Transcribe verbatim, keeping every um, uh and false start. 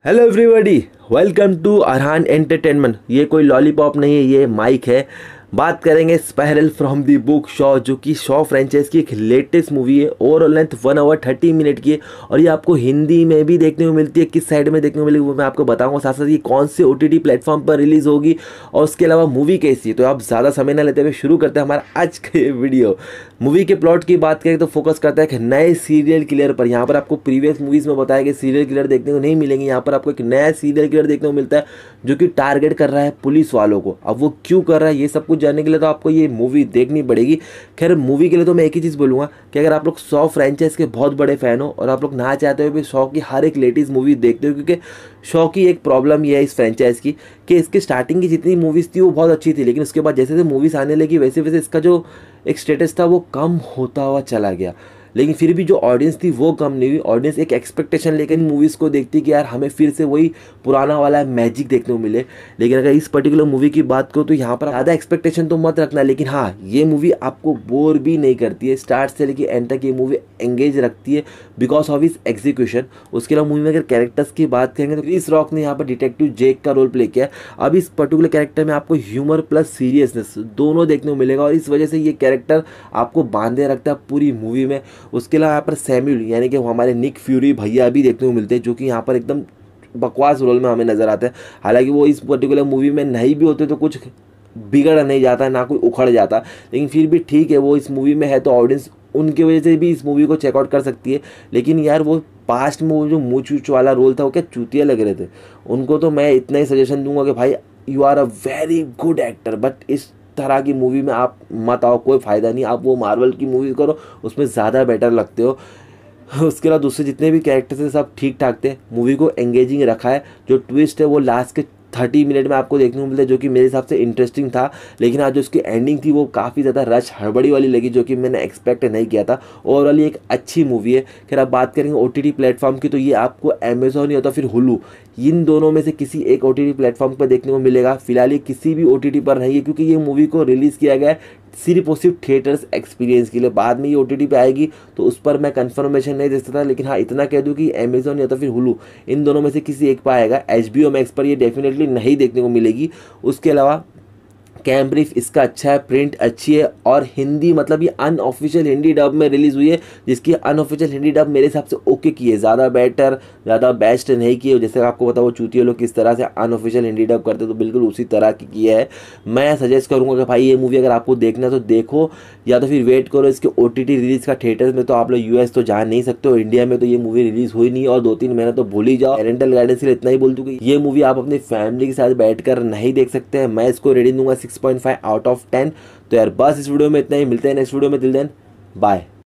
Hello everybody, welcome to Arhan entertainment. ये कोई lollipop नहीं है, ये माइक है। बात करेंगे spiral from the book Saw, जो कि शॉ फ्रेंचाइज की एक लेटेस्ट मूवी है। Overall length one hour thirty minute की है और ये आपको हिंदी में भी देखने को मिलती है। किस साइड में देखने को मिलेगी वो मैं आपको बताऊंगा, साथ साथ ये कौन से ओ टी टी प्लेटफॉर्म पर रिलीज होगी और उसके अलावा मूवी कैसी है। तो आप ज़्यादा समय न लेते हुए शुरू करते हैं हमारा आज का ये वीडियो। मूवी के प्लॉट की बात करें तो फोकस करता है एक नए सीरियल किलर पर। यहाँ पर आपको प्रीवियस मूवीज़ में बताया कि सीरियल किलर देखने को नहीं मिलेंगे, यहाँ पर आपको एक नया सीरियल किलर देखने को मिलता है जो कि टारगेट कर रहा है पुलिस वालों को। अब वो क्यों कर रहा है ये सब कुछ जानने के लिए तो आपको ये मूवी देखनी पड़ेगी। खैर मूवी के लिए तो मैं एक ही चीज़ बोलूँगा कि अगर आप लोग शॉ फ्रेंचाइज के बहुत बड़े फ़ैन हो और आप लोग ना चाहते हो भी शॉ की हर एक लेटेस्ट मूवी देखते हो, क्योंकि शॉ की एक प्रॉब्लम ये है इस फ्रेंचाइज की कि इसके स्टार्टिंग की जितनी मूवीज़ थी वो बहुत अच्छी थी, लेकिन उसके बाद जैसे जैसे मूवीज़ आने लगी वैसे वैसे इसका जो एक स्टेटस था वो कम होता हुआ चला गया। लेकिन फिर भी जो ऑडियंस थी वो कम नहीं हुई। ऑडियंस एक एक्सपेक्टेशन लेकर इन मूवीज़ को देखती कि यार हमें फिर से वही पुराना वाला मैजिक देखने को मिले। लेकिन अगर इस पर्टिकुलर मूवी की बात करो तो यहाँ पर ज़्यादा एक्सपेक्टेशन तो मत रखना, लेकिन हाँ ये मूवी आपको बोर भी नहीं करती है। स्टार्ट से लेकर एंड तक ये मूवी एंगेज रखती है बिकॉज ऑफ इस एग्जीक्यूशन। उसके अलावा मूवी में अगर कैरेक्टर्स की बात करेंगे तो क्रिस रॉक ने यहाँ पर डिटेक्टिव जेक का रोल प्ले किया है। अब इस पर्टिकुलर कैरेक्टर में आपको ह्यूमर प्लस सीरियसनेस दोनों देखने को मिलेगा और इस वजह से ये कैरेक्टर आपको बांधे रखता है पूरी मूवी में। उसके अलावा यहाँ पर सैम्यूल यानी कि हमारे निक फ्यूरी भैया भी देखने को मिलते हैं, जो कि यहाँ पर एकदम बकवास रोल में हमें नजर आते हैं। हालांकि वो इस पर्टिकुलर मूवी में नहीं भी होते तो कुछ बिगड़ नहीं जाता, ना कोई उखड़ जाता, लेकिन फिर भी ठीक है वो इस मूवी में है तो ऑडियंस उनकी वजह से भी इस मूवी को चेकआउट कर सकती है। लेकिन यार वो पास्ट में वो जो मूच वूच वाला रोल था वो क्या चूतिया लग रहे थे उनको। तो मैं इतना ही सजेशन दूंगा कि भाई you are a very good actor, but इस तरह की मूवी में आप मत आओ, कोई फ़ायदा नहीं। आप वो मार्वल की मूवी करो, उसमें ज़्यादा बेटर लगते हो। उसके अलावा दूसरे जितने भी कैरेक्टर्स हैं सब ठीक ठाक थे। मूवी को एंगेजिंग रखा है। जो ट्विस्ट है वो लास्ट के थर्टी मिनट में आपको देखने को मिलता है, जो कि मेरे हिसाब से इंटरेस्टिंग था। लेकिन आज जो उसकी एंडिंग थी वो काफ़ी ज़्यादा रश हड़बड़ी वाली लगी, जो कि मैंने एक्सपेक्ट नहीं किया था। ओवरऑल एक अच्छी मूवी है। फिर आप बात करेंगे ओ टी टी प्लेटफॉर्म की तो ये आपको अमेजोन या तो फिर हुलू, इन दोनों में से किसी एक ओ टी टी प्लेटफॉर्म पर देखने को मिलेगा। फिलहाल ये किसी भी ओ टी टी पर नहीं है, क्योंकि ये मूवी को रिलीज़ किया गया है सिर्फ और सिर्फ थिएटर्स एक्सपीरियंस के लिए। बाद में ये ओ टी टी पे आएगी तो उस पर मैं कंफर्मेशन नहीं दे सकता, लेकिन हाँ इतना कह दूँ कि अमेजोन या तो फिर हुलू इन दोनों में से किसी एक पर आएगा। एच बी ओ मैक्स पर ये डेफिनेटली नहीं देखने को मिलेगी। उसके अलावा कैम्ब्रिक इसका अच्छा है, प्रिंट अच्छी है और हिंदी मतलब ये अनऑफिशियल हिंदी डब में रिलीज़ हुई है, जिसकी अनऑफिशियल हिंदी डब मेरे हिसाब से ओके की है, ज़्यादा बेटर ज़्यादा बेस्ट नहीं की है। जैसे आपको पता वो चूतिया लोग किस तरह से अनऑफिशियल हिंदी डब करते तो बिल्कुल उसी तरह की किया है। मैं सजेस्ट करूँगा कि भाई ये मूवी अगर आपको देखना तो देखो, या तो फिर वेट करो इसके ओ टी टी रिलीज़ का। थिएटर्स में तो आप लोग यू एस तो जा नहीं सकते हो, इंडिया में तो ये मूवी रिलीज़ हुई नहीं और दो तीन महीना तो भूल ही जाओ। पेरेंटल गाइडेंस के लिए इतना ही बोल दूँ कि ये मूवी आप अपनी फैमिली के साथ बैठ कर नहीं देख सकते हैं। मैं इसको रेटिंग दूंगा six point five out of ten. तो यार बस इस वीडियो में इतना ही, मिलते हैं नेक्स्ट वीडियो में। Till then bye.